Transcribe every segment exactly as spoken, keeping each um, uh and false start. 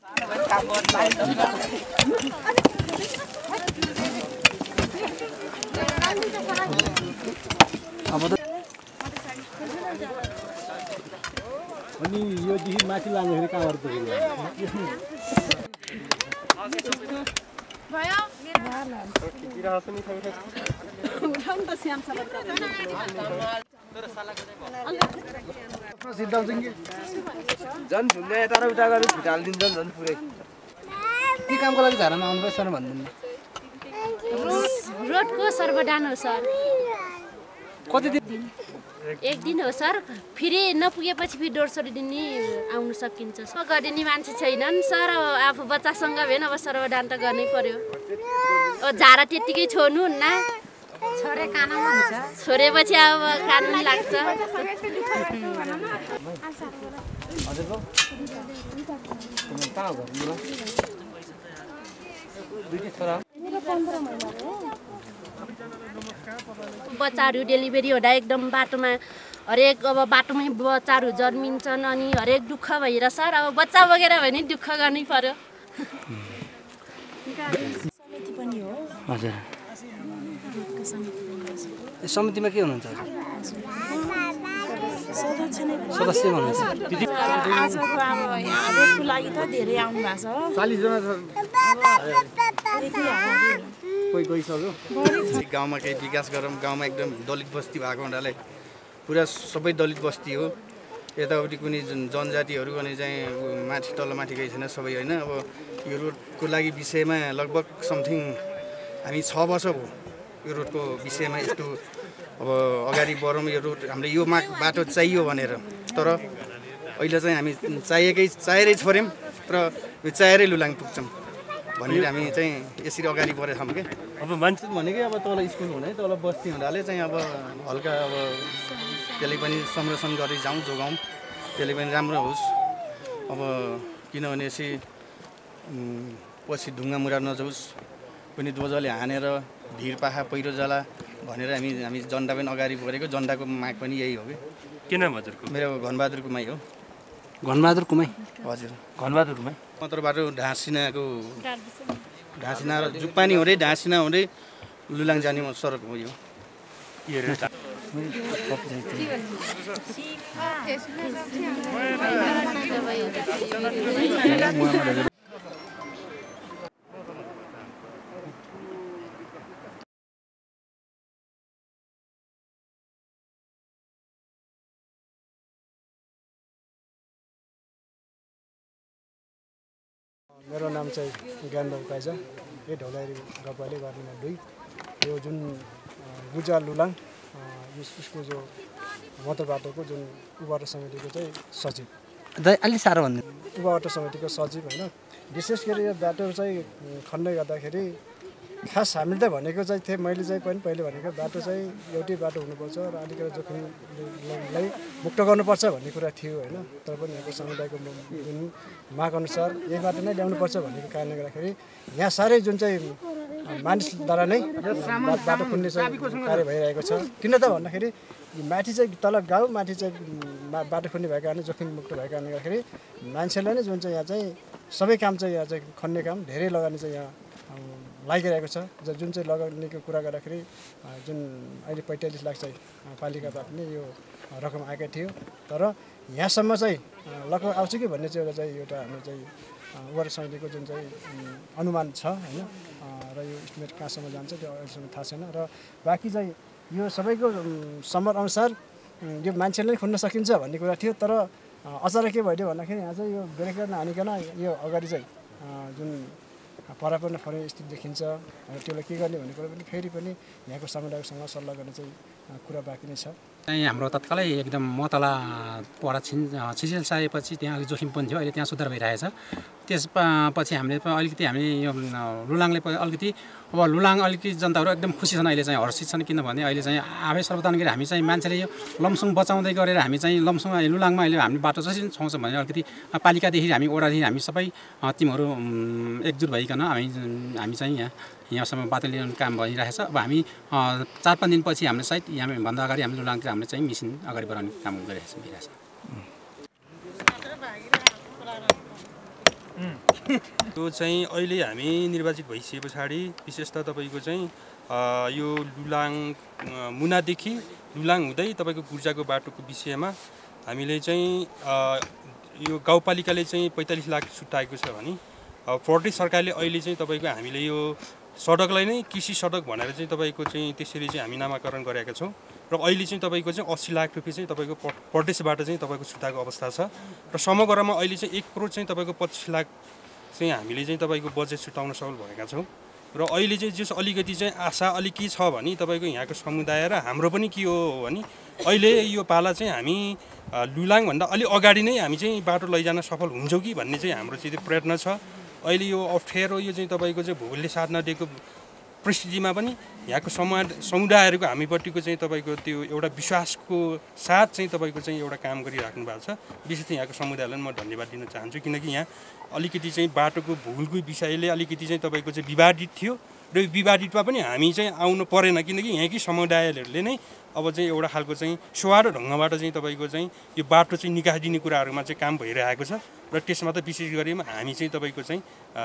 अनि यो देखि माथि लाँदाखेरि कहाँबाट पुग्यो भयो झन् झुङ्गा यता उता गरेर छिटो हालिदिन्छ झन् पुरै के कामको लागि झारामा आउनुभयो सर भन्दिनु रोडको सर्वडान हो सर कति दिन एक दिन हो सर फेरि नपुगेपछि फेरि डोरसरी दिन नि आउनु सकिन्छ सर गर्ने मान्छे छैनन् सर आफू बच्चासँग भेन अब सर्वडान त गर्नै पर्यो अब झारा त्यतिकै छोड्नु हुन्न छोडे कानुन हुन्छ छोडेपछि अब कानुन लाग्छ हजुरको कहाँ हो घर दुईटी छोरा बच्चाहरू डेलिभरी हुँदा एकदम बाटोमा हरेक अब बाटोमै बच्चाहरू जन्मिन्छन् अनि हरेक दुःख भएर सर अब बच्चा बगेर भयो भने दुःख गर्नै पर्यो समिति पनि हो हजुर समितिमा के हुनुहुन्छ सदस्य हुनुहुन्छ आजको अब यहाँ रोडको लागि त धेरै आउनु भएको छ चालीस जना कोही गइसक्यो गाउँमा केही विकास गरौँ गाउँमा एकदम दलित बस्ती भएको हुनाले पुरा सबै दलित बस्ती हो यताउति कुनै जनजातिहरू अनि चाहिँ माथि तल माथि गइ छैन सबै होइन अब यो रोडको लागि विषयमा लगभग समथिङ हामी छ वर्ष भयो यो रोडको विषयमा यस्तो अब अगाडि बढौँ यो रोड हामीले यो माग बाटो चाहियो भनेर तर अहिले चाहिँ हामी चाहिएकै चाहेरै छोड्यौँ तर यो चाहेरै लुलाङ पुग्छौँ भनेर हामी चाहिँ यसरी अगाडि बढेर छौँ क्या अब मान्छे भनेकै अब तल स्कुल हुने तल बस्ती हुनाले चाहिँ अब हल्का अब त्यसले पनि संरक्षण गरी जाउँ जोगाउँ त्यसले पनि राम्रो होस् अब किनभने यसरी पछि ढुङ्गा मुरा नजाओस् कुनै दोजले हानेर भिर पाखा पहिरो जाला भनेर हामी हामी झन्डा पनि अगाडि बढेको झन्डाको माग पनि यही हो कि के नाम हजुरको मेरो घनबहादुर कुमाई हो घनबहादुर कुमाई हजुर घनबहादुर कुमाई मात्र बाटो ढाँसिनाको ढाँसिना र जुप्पानी हुँदै ढाँसिना हुँदै लुलाङ जाने सडक हो यो मेरो नाम चाहिँ ज्ञानबाबु काइजा यो ढौलाइरी गपाले गर्नेमा दुई यो जुन गुजा लुलाङ यसको जो मतर बाटोको जुन उबाटो समितिको चाहिँ सचिव अलि साह्रो भन्नु उबाटो समितिको सचिव होइन विशेष गरी यो बाटो चाहिँ खण्ड गर्दाखेरि खास हामीले त भनेको चाहिँ थिएँ मैले चाहिँ पनि पहिले भनेको बाटो चाहिँ एउटै बाटो हुनुपर्छ र अलिकति जोखिमलाई मुक्त गर्नुपर्छ भन्ने कुरा थियो होइन तर पनि यहाँको समुदायको जुन मागअनुसार यही बाटो नै ल्याउनुपर्छ भन्ने कारणले गर्दाखेरि यहाँ साह्रै जुन चाहिँ मानिसद्वारा नै बाटो खुल्ने चाहिँ कार्य भइरहेको छ किन त भन्दाखेरि माथि चाहिँ तल गाउँ माथि चाहिँ बाटो खुल्ने भएको कारणले जोखिम मुक्त भएको कारणले गर्दाखेरि मान्छेलाई नै जुन चाहिँ यहाँ चाहिँ सबै काम चाहिँ यहाँ चाहिँ खन्ने काम धेरै लगानी चाहिँ यहाँ लागिरहेको छ जुन चाहिँ लगानीको कुरा गर्दाखेरि जुन अहिले पैँतालिस लाख चाहिँ पालिकाबाट नै यो रकम आएकै थियो तर यहाँसम्म चाहिँ लगभग आउँछ कि भन्ने चाहिँ एउटा चाहिँ एउटा हाम्रो चाहिँ वार्ड समितिको जुन चाहिँ अनुमान छ होइन र यो इस्टिमेट कहाँसम्म जान्छ त्यो अहिलेसम्म थाहा छैन र बाँकी चाहिँ यो सबैको सम्मत अनुसार यो मान्छेले खुल्न सकिन्छ भन्ने कुरा थियो तर अचानक के भइदियो भन्दाखेरि यहाँ चाहिँ यो ब्रेकर नहानिकन यो अगाडि चाहिँ जुन परापर्न फर्ने स्थिति देखिन्छ त्यसलाई के गर्ने भन्ने कुरा पनि फेरि पनि यहाँको समुदायसँग सल्लाह गर्ने चाहिँ कुरा बाँकी नै छ चाहिँ हाम्रो तत्कालै एकदम मतला पर छिन् छिसिसकेपछि त्यहाँ अलिक जोखिम पनि थियो अहिले त्यहाँ सुधार भइरहेछ त्यसपछि हामीले अलिकति हामी यो लुलाङले अलिकति अब लुलाङ अलिकति जनताहरू एकदम खुसी छन् अहिले चाहिँ हर्षित छन् किनभने अहिले चाहिँ आफै सर्वदान गरी हामी चाहिँ मान्छेले यो लमसङ बचाउँदै गरेर हामी चाहिँ लमसङ लुलाङमा अहिले हामी बाटो जसरी छाउँछ भने अलिकति पालिकादेखि हामी ओडादेखि हामी सबै टिमहरू एकजुट भइकन हामी हामी चाहिँ यहाँ यहाँसम्म बाटो ल्याउने काम भइरहेछ अब हामी चार पाँच दिनपछि हामीले सायद यहाँभन्दा अगाडि हामी लुलाङतिर हामीले चाहिँ मिसिन अगाडि बढाउने काम गरिरहेछ भइरहेछ त्यो चाहिँ अहिले हामी निर्वाचित भइसके पछाडि विशेष त तपाईँको चाहिँ यो लुलाङ मुनादेखि लुलाङ हुँदै तपाईँको गुर्जाको बाटोको विषयमा हामीले चाहिँ यो गाउँपालिकाले चाहिँ पैँतालिस लाख छुट्याएको छ भने प्रदेश सरकारले अहिले चाहिँ तपाईँको हामीले यो सडकलाई नै कृषि सडक भनेर चाहिँ तपाईँको चाहिँ त्यसरी चाहिँ हामी नामाकरण गरेका छौँ र अहिले चाहिँ तपाईँको चाहिँ अस्सी लाख रुपियाँ चाहिँ तपाईँको प्रदेशबाट चाहिँ तपाईँको छुट्याएको अवस्था छ र समग्रमा अहिले चाहिँ एक करोड चाहिँ तपाईँको पच्चिस लाख चाहिँ हामीले चाहिँ तपाईँको बजेट छुट्याउन सफल भएका छौँ र अहिले चाहिँ जस अलिकति चाहिँ आशा अलिक के छ भने तपाईँको यहाँको समुदाय र हाम्रो पनि के हो भने अहिले यो पाला चाहिँ हामी लुलाङभन्दा अलिक अगाडि नै हामी चाहिँ बाटो लैजान सफल हुन्छौँ कि भन्ने चाहिँ हाम्रो चाहिँ त्यो प्रयत्न छ। अहिले यो अप्ठ्यारो यो चाहिँ तपाईँको चाहिँ भूगोलले साथ नदिएको परिस्थितिमा पनि यहाँको समुदाय समुदायहरूको हामीपट्टिको चाहिँ तपाईँको त्यो एउटा विश्वासको साथ चाहिँ तपाईँको चाहिँ एउटा काम गरिराख्नु भएको छ। विशेष चाहिँ यहाँको समुदायलाई म धन्यवाद दिन चाहन्छु किनकि यहाँ अलिकति चाहिँ बाटोको भूगोलको विषयले अलिकति चाहिँ तपाईँको चाहिँ विवादित थियो र यो विवादितमा पनि हामी चाहिँ आउनु परेन किनकि यहाँकै समुदायहरूले नै अब चाहिँ एउटा खालको चाहिँ स्वार ढङ्गबाट चाहिँ तपाईँको चाहिँ यो बाटो चाहिँ निकासिदिने कुराहरूमा चाहिँ काम भइरहेको छ र त्यसमा त विशेष गरी हामी चाहिँ तपाईँको चाहिँ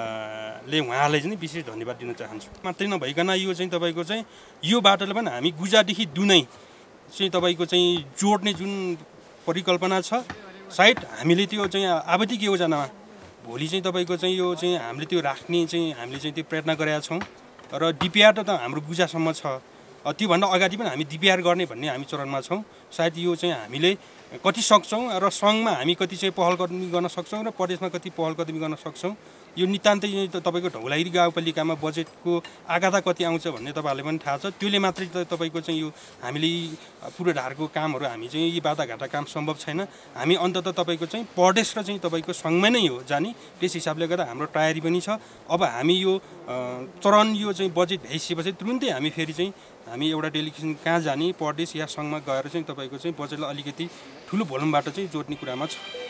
ले उहाँलाई चाहिँ विशेष धन्यवाद दिन चाहन्छु। मात्रै नभइकन यो चाहिँ तपाईँको चाहिँ यो बाटोले पनि हामी गुजादेखि दुनै चाहिँ तपाईँको चाहिँ जोड्ने जुन परिकल्पना छ सायद हामीले त्यो चाहिँ आवधिक योजनामा भोलि चाहिँ तपाईँको चाहिँ यो चाहिँ हामीले त्यो राख्ने चाहिँ हामीले चाहिँ त्यो प्रयत्न गरेका छौँ र डिपिआर त हाम्रो गुजासम्म छ त्योभन्दा अगाडि पनि हामी डिपिआर गर्ने भन्ने हामी चरणमा छौँ। सायद यो चाहिँ हामीले कति सक्छौँ र सङ्घमा हामी कति चाहिँ पहल कदमी गर्न सक्छौँ र प्रदेशमा कति पहल कदमी गर्न सक्छौँ यो नितान्तै तपाईँको ढौलागिरी गाउँपालिकामा बजेटको आगाधा कति आउँछ भन्ने तपाईँहरूले पनि थाहा छ। त्यसले मात्रै त तपाईँको चाहिँ यो हामीले पूर्वाधारको कामहरू हामी चाहिँ यी बाधाघाटा काम सम्भव छैन। हामी अन्ततः तपाईँको चाहिँ प्रदेश र चाहिँ तपाईँको सङ्घमै नै हो जाने त्यस हिसाबले गर्दा हाम्रो तयारी पनि छ। अब हामी यो चरण यो चाहिँ बजेट भइसकेपछि तुरुन्तै हामी फेरि चाहिँ हामी एउटा डेलिगेसन कहाँ जाने प्रदेश या सङ्घमा गएर चाहिँ तपाईँको चाहिँ बजेटलाई अलिकति ठुलो भोल्युमबाट चाहिँ जोड्ने कुरामा छ।